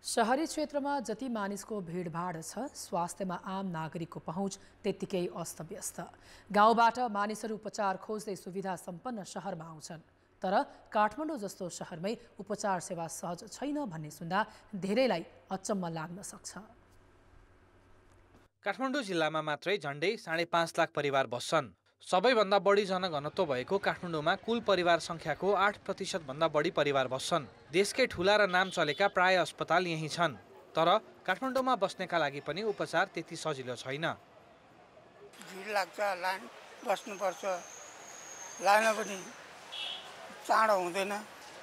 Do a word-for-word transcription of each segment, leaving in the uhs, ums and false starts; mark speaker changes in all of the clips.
Speaker 1: शहरी क्षेत्रमा जति मानिसको भिडभाड छ, स्वास्थ्यमा आम नागरिकको पहुँच त्यत्तिकै अस्तव्यस्त। गाउँबाट मानिसहरू उपचार खोज्दै सुविधा सम्पन्न शहरमा आउँछन्, तर काठमाडौँ जस्तो शहरमै उपचार सेवा सहज छैन भन्ने सुन्दा धेरैलाई अचम्म लाग्न सक्छ।
Speaker 2: काठमाडौँ जिल्लामा मात्रै झण्डै साढे पाँच लाख परिवार बस्छन्। सबैभन्दा बढी जनघनत्व भएको काठमाडौँमा कुल परिवार संख्याको आठ प्रतिशत भन्दा बढी परिवार बस्छन्। देशकै ठूला र नाम चलेका प्राय अस्पताल यही छन्, तर काठमाडौँमा बस्नेका लागि पनि उपचार त्यति सजिलो छैन।
Speaker 3: भिड लाग्छ, लाइन बस्नुपर्छ, लाइन पनि चाँडो हुँदैन,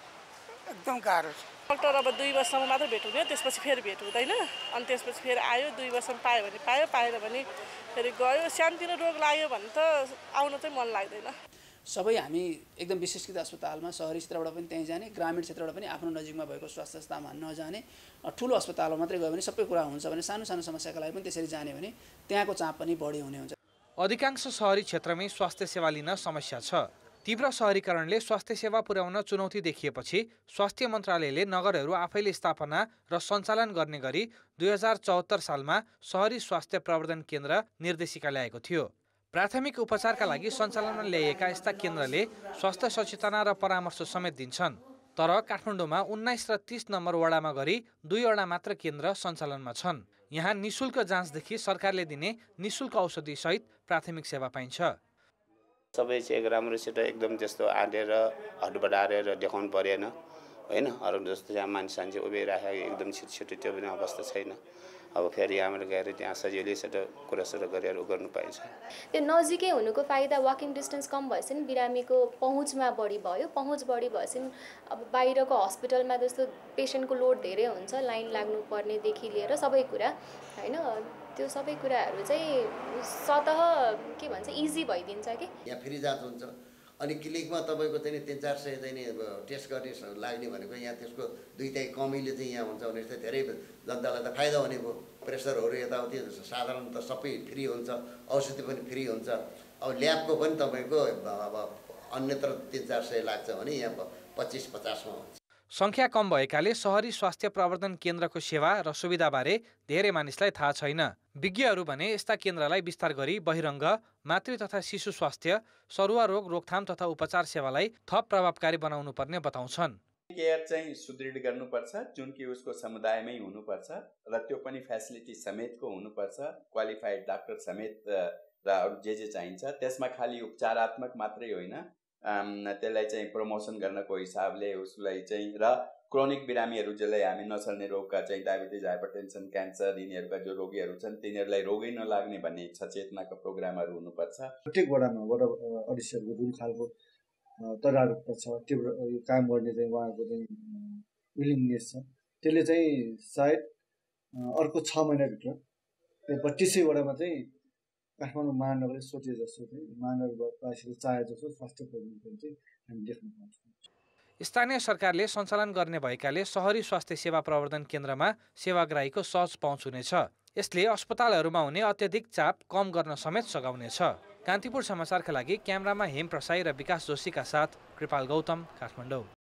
Speaker 3: एकदम गाह्रो छ।
Speaker 4: डाक्टर अब दुई वर्षसम्म मात्रै भेट हुने, त्यसपछि फेरि भेट हुँदैन। अनि त्यसपछि फेरि आयो, दुई वर्षमा पायो भने पायो, पाएन भने फेरि गयो। सानोतिनो रोग लाग्यो भने त आउन चाहिँ मन लाग्दैन।
Speaker 5: सबै हामी एकदम विशेषकृत अस्पतालमा शहरी क्षेत्रबाट पनि त्यहीँ जाने, ग्रामीण क्षेत्रबाट पनि आफ्नो नजिकमा भएको स्वास्थ्य संस्थामा नजाने, ठुलो अस्पतालमा मात्रै गयो भने सबै कुरा हुन्छ भने सानो सानो समस्याका लागि पनि त्यसरी जाने भने त्यहाँको चाप पनि बढी हुने हुन्छ।
Speaker 2: अधिकांश शहरी क्षेत्रमै स्वास्थ्य सेवा लिन समस्या छ। तीव्र शहरीकरणले स्वास्थ्य सेवा पुर्याउन चुनौती देखिएपछि स्वास्थ्य मन्त्रालयले नगरहरू आफैले स्थापना र सञ्चालन गर्ने गरी दुई हजार चौहत्तर सालमा शहरी स्वास्थ्य प्रवर्धन केन्द्र निर्देशिका ल्याएको थियो। प्राथमिक उपचारका लागि सञ्चालनमा ल्याइएका यस्ता केन्द्रले स्वास्थ्य सचेतना र परामर्श समेत दिन्छन्, तर काठमाडौँमा उन्नाइस र तीस नम्बर वडामा गरी दुईवटा मात्र केन्द्र सञ्चालनमा छन्। यहाँ निशुल्क जाँचदेखि सरकारले दिने निशुल्क औषधि सहित प्राथमिक सेवा पाइन्छ।
Speaker 6: सबै चेक राम्रोसित एकदम त्यस्तो आँटेर हट बढारेर देखाउनु परेन होइन। अरू जस्तो जहाँ मान्छे सान्छे उभिराखेको एकदम छिटो छिटो त्यो पनि अवस्था छैन। अब फेरि यहाँबाट गएर त्यहाँ सजिलैसित कुरासुरा गरेर उ गर्नु पाइन्छ।
Speaker 7: त्यो नजिकै हुनुको फाइदा वाकिङ डिस्टेन्स कम भएपछि नि बिरामीको पहुँचमा बढी भयो। पहुँच बढी भएपछि अब बाहिरको हस्पिटलमा जस्तो पेसेन्टको लोड धेरै हुन्छ, लाइन लाग्नुपर्नेदेखि लिएर सबै कुरा होइन, त्यो सबै कुराहरू चाहिँ स्वतः के भन्छ इजी भइदिन्छ कि।
Speaker 8: यहाँ फ्री जाँच हुन्छ, अनि क्लिनिकमा तपाईँको चाहिँ तिन चार सय चाहिँ टेस्ट गर्ने लाग्ने भनेको यहाँ त्यसको दुई तिहाई कमीले चाहिँ यहाँ हुन्छ भने चाहिँ धेरै जनतालाई त फाइदा हुने भयो। प्रेसरहरू यताउति साधारण त सबै फ्री हुन्छ, औषधि पनि फ्री हुन्छ। अब ल्याबको पनि तपाईँको अब अन्यत्र तिन चार सय लाग्छ भने यहाँ पच्चिस पचासमा हुन्छ।
Speaker 2: संख्या कम भएकाले शहरी स्वास्थ्य प्रवर्धन केन्द्रको सेवा र सुविधाबारे धेरै मानिसलाई थाहा छैन। विज्ञहरू भने यस्ता केन्द्रलाई विस्तार गरी बहिरङ्ग, मातृ तथा शिशु स्वास्थ्य, सरुवा रोग रोकथाम तथा उपचार सेवालाई थप प्रभावकारी बनाउनु पर्ने बताउँछन्।
Speaker 9: केयर चाहिँ सुदृढ गर्नुपर्छ, जुन कि उसको समुदायमै हुनुपर्छ र त्यो पनि फेसिलिटी समेतको हुनुपर्छ, क्वालिफाइड डाक्टर समेत र अरू जे जे चाहिन्छ। त्यसमा खालि उपचारात्मक मात्रै होइन, त्यसलाई चाहिँ प्रमोसन गर्नको हिसाबले उसलाई चाहिँ र क्रोनिक बिरामीहरू जसलाई हामी नचल्ने रोगका चाहिँ डायबिटिज, हाइपरटेन्सन, क्यान्सर यिनीहरूका जो रोगीहरू छन् तिनीहरूलाई रोगै नलाग्ने भन्ने सचेतनाको प्रोग्रामहरू हुनुपर्छ।
Speaker 10: प्रत्येक वडामा वडा अडिसरको जुन खालको तदारुक छ, त्यो काम गर्ने चाहिँ उहाँको चाहिँ विलिङनेस छ, त्यसले चाहिँ सायद अर्को छ महिनाभित्र बत्तिसै वडामा चाहिँ काठमाडौँ महानगरले सोचे जस्तो चाहिँ महानगरवासीले चाहे जस्तो स्वास्थ्य प्रणाली चाहिँ हामी देख्न पाउँछौँ।
Speaker 2: स्थानीय सरकारले सञ्चालन गर्ने भएकाले शहरी स्वास्थ्य सेवा प्रवर्धन केन्द्रमा सेवाग्राहीको सहज पहुँच हुनेछ। यसले अस्पतालहरूमा हुने अत्यधिक चाप कम गर्न समेत सघाउनेछ। कान्तिपुर समाचारका लागि क्यामेरामा हेम प्रसाई र विकास जोशीका साथ कृपाल गौतम, काठमाडौँ।